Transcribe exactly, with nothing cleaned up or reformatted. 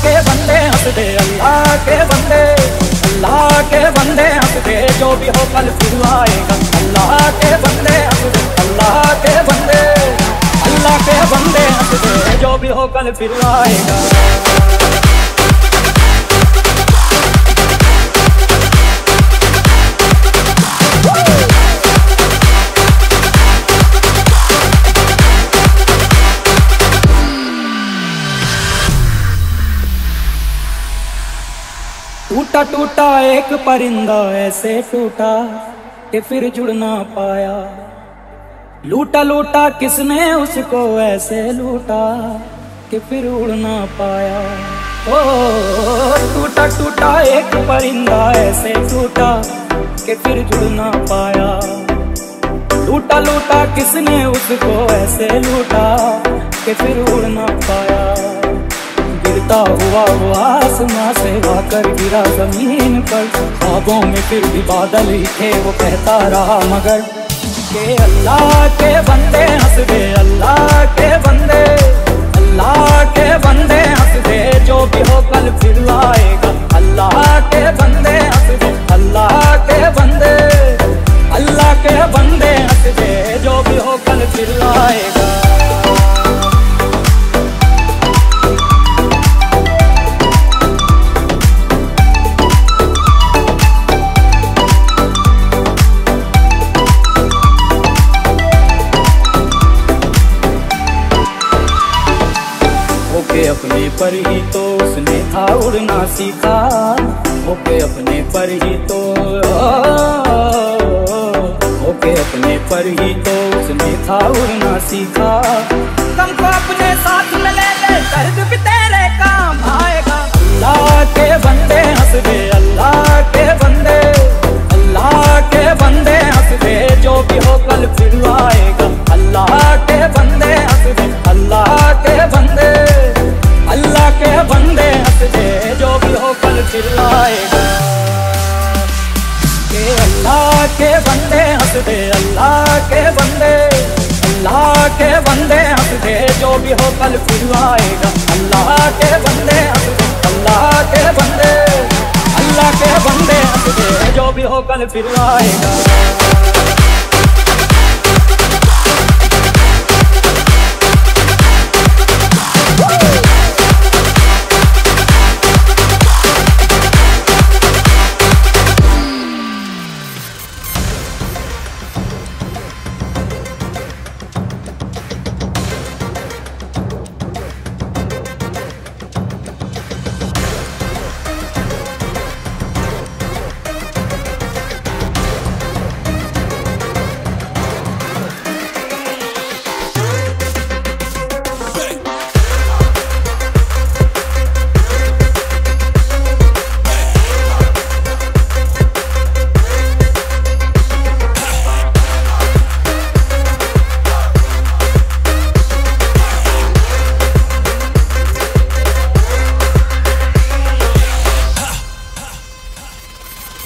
के बंदे हंस दे, अल्लाह के बंदे, अल्लाह के बंदे हंस दे, जो भी हो कल फिर आएगा। अल्लाह के बंदे हंस दे, अल्लाह के बंदे, अल्लाह के बंदे हंस दे, जो भी हो कल फिर आएगा। टूटा टूटा एक परिंदा ऐसे टूटा कि फिर जुड़ ना पाया। लूटा लूटा किसने उसको ऐसे लूटा कि फिर उड़ ना पाया। ओ टूटा टूटा एक परिंदा ऐसे टूटा कि फिर जुड़ ना पाया। लूटा लूटा किसने उसको ऐसे लूटा कि फिर उड़ ना पाया। गिरता हुआ वो आसमां से आकर गिरा जमीन पर, ख्वाबों में फिर भी बादल ही थे, वो कहता रहा मगर के अल्लाह के बंदे हंस दे, अल्लाह के बंदे, अल्लाह के बंदे हंस दे, जो भी हो कल फिर आएगा। अल्लाह के बंदे हंस दे, अल्लाह के बंदे, अल्लाह के बंदे हंस दे, जो भी हो कल फिर आएगा। होके अपने पर ही तो उसने था उड़ना सीखा, होके अपने पर ही तो, होके अपने पर ही तो उसने था उड़ना सीखा। तुमको अपने साथ में ले ले, दर्द भी तेरे काम आएगा। अल्लाह के बंदे हंस दे, अल्लाह के बंदे, अल्लाह के बंदे हंस दे, जो भी हो कल फिर आएगा। अल्लाह के बंदे हंस दे, अल्लाह के बंदे, अल्लाह के बंदे हंस दे, जो भी हो कल फिर आएगा। के अल्लाह के बंदे हंस दे, अल्लाह के बंदे, अल्लाह के बंदे हंस दे, जो भी हो कल फिर आएगा। अल्लाह के बंदे हंस दे, अल्लाह के बंदे, अल्लाह के बंदे हंस दे, जो भी हो कल फिर आएगा।